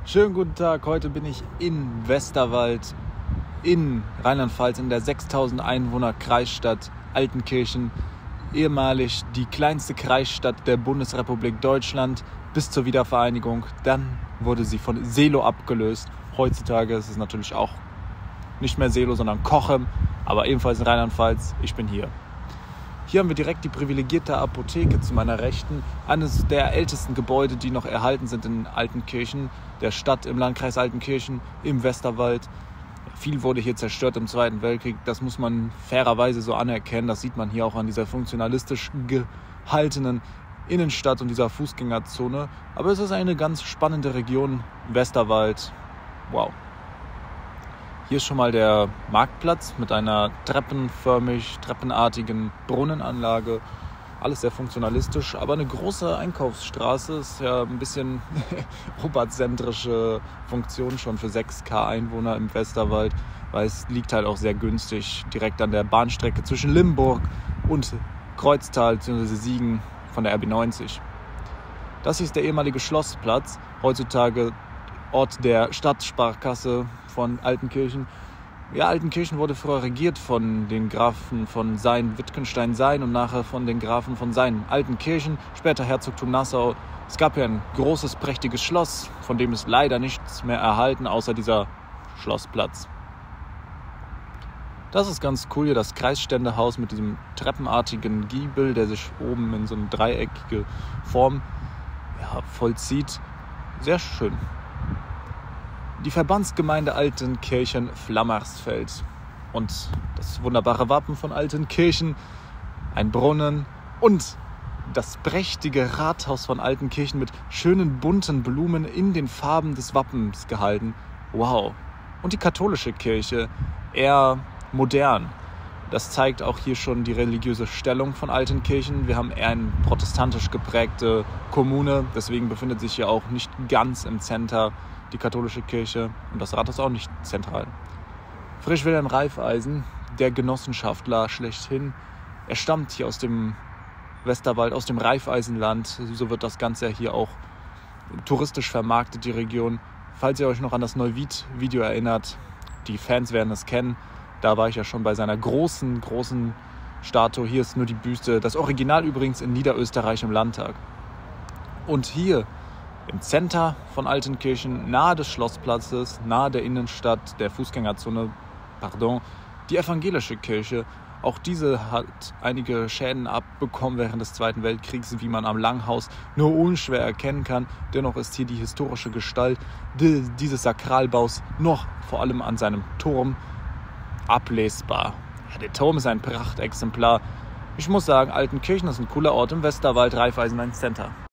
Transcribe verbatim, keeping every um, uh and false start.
Schönen guten Tag, heute bin ich in Westerwald in Rheinland-Pfalz in der sechstausend Einwohner Kreisstadt Altenkirchen, ehemalig die kleinste Kreisstadt der Bundesrepublik Deutschland bis zur Wiedervereinigung. Dann wurde sie von Seelow abgelöst. Heutzutage ist es natürlich auch nicht mehr Seelow, sondern Cochem, aber ebenfalls in Rheinland-Pfalz. Ich bin hier. Hier haben wir direkt die privilegierte Apotheke zu meiner Rechten, eines der ältesten Gebäude, die noch erhalten sind in Altenkirchen, der Stadt im Landkreis Altenkirchen im Westerwald. Viel wurde hier zerstört im Zweiten Weltkrieg, das muss man fairerweise so anerkennen. Das sieht man hier auch an dieser funktionalistisch gehaltenen Innenstadt und dieser Fußgängerzone. Aber es ist eine ganz spannende Region, Westerwald. Wow. Hier ist schon mal der Marktplatz mit einer treppenförmig, treppenartigen Brunnenanlage. Alles sehr funktionalistisch, aber eine große Einkaufsstraße. Ist ja ein bisschen oberzentrische Funktion schon für sechs K Einwohner im Westerwald, weil es liegt halt auch sehr günstig direkt an der Bahnstrecke zwischen Limburg und Kreuztal bzw. Siegen von der R B neunzig. Das hier ist der ehemalige Schlossplatz, heutzutage Ort der Stadtsparkasse von Altenkirchen. Ja, Altenkirchen wurde früher regiert von den Grafen von Sayn, Wittgenstein-Sayn und nachher von den Grafen von Sayn, Altenkirchen, später Herzogtum Nassau. Es gab ja ein großes, prächtiges Schloss, von dem ist leider nichts mehr erhalten, außer dieser Schlossplatz. Das ist ganz cool hier, das Kreisständehaus mit diesem treppenartigen Giebel, der sich oben in so eine dreieckige Form ja, vollzieht. Sehr schön. Die Verbandsgemeinde Altenkirchen-Flammersfeld und das wunderbare Wappen von Altenkirchen, ein Brunnen und das prächtige Rathaus von Altenkirchen mit schönen bunten Blumen in den Farben des Wappens gehalten. Wow. Und die katholische Kirche, eher modern. Das zeigt auch hier schon die religiöse Stellung von Altenkirchen. Wir haben eher eine protestantisch geprägte Kommune, deswegen befindet sich hier auch nicht ganz im Center die katholische Kirche und das Rathaus auch nicht zentral. Friedrich Wilhelm Raiffeisen, der Genossenschaftler schlechthin, er stammt hier aus dem Westerwald, aus dem Raiffeisenland. So wird das Ganze hier auch touristisch vermarktet, die Region. Falls ihr euch noch an das Neuwied-Video erinnert, die Fans werden es kennen, da war ich ja schon bei seiner großen, großen Statue. Hier ist nur die Büste, das Original übrigens in Niederösterreich im Landtag. Und hier im Center von Altenkirchen, nahe des Schlossplatzes, nahe der Innenstadt, der Fußgängerzone, pardon, die evangelische Kirche. Auch diese hat einige Schäden abbekommen während des Zweiten Weltkriegs, wie man am Langhaus nur unschwer erkennen kann. Dennoch ist hier die historische Gestalt dieses Sakralbaus noch vor allem an seinem Turm ablesbar. Ja, der Turm ist ein Prachtexemplar. Ich muss sagen, Altenkirchen ist ein cooler Ort im Westerwald, Raiffeisen ein Center.